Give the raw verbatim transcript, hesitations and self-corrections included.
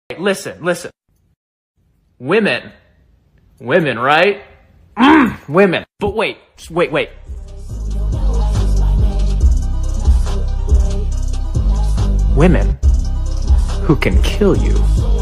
Listen, listen. Women. Women, right? Mm, women. But wait, wait, wait. Women who can kill you.